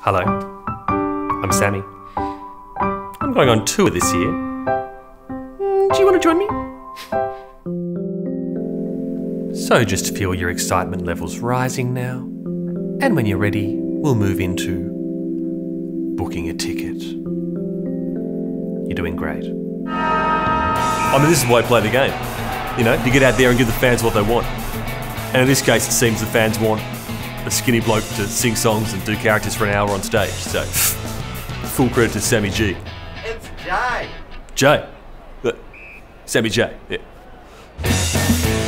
Hello, I'm Sammy. I'm going on tour this year. Do you want to join me? So just feel your excitement levels rising now, and when you're ready, we'll move into booking a ticket. You're doing great. I mean, this is why I play the game. You know, you get out there and give the fans what they want. And in this case, it seems the fans want a skinny bloke to sing songs and do characters for an hour on stage. So, full credit to Sammy J. It's Jay. Jay? Sammy J, yeah.